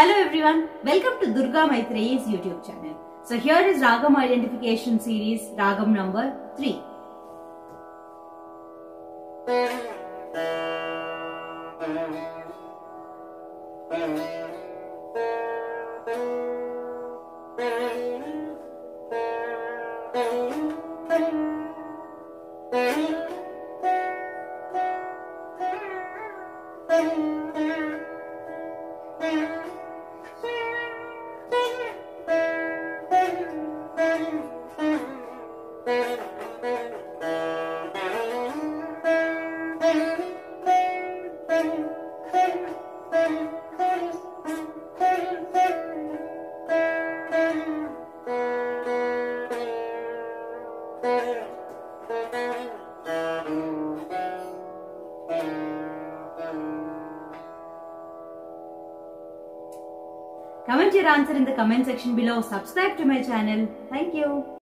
Hello everyone, welcome to Durga Mythreyee's YouTube channel. So here is Ragam identification series, Ragam number 3. Comment your answer in the comment section below. Subscribe to my channel. Thank you.